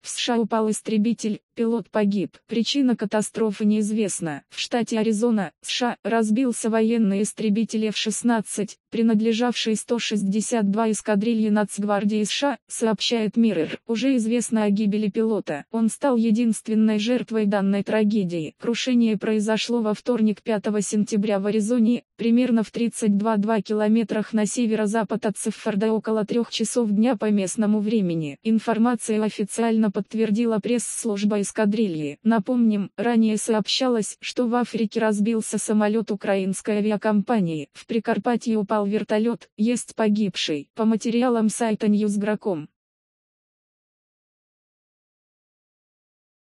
В США упал истребитель, пилот погиб. Причина катастрофы неизвестна. В штате Аризона, США, разбился военный истребитель F-16, принадлежавший 162 эскадрилье Нацгвардии США, сообщает Mirror. Уже известно о гибели пилота. Он стал единственной жертвой данной трагедии. Крушение произошло во вторник 5 сентября в Аризоне, примерно в 32,2 километрах на северо-запад от Сеффорда, около 3 часов дня по местному времени. Информацию официально подтвердила пресс-служба эскадрильи. Напомним, ранее сообщалось, что в Африке разбился самолет украинской авиакомпании. В Прикарпатье упал вертолет, есть погибший. По материалам сайта Newsgro.com.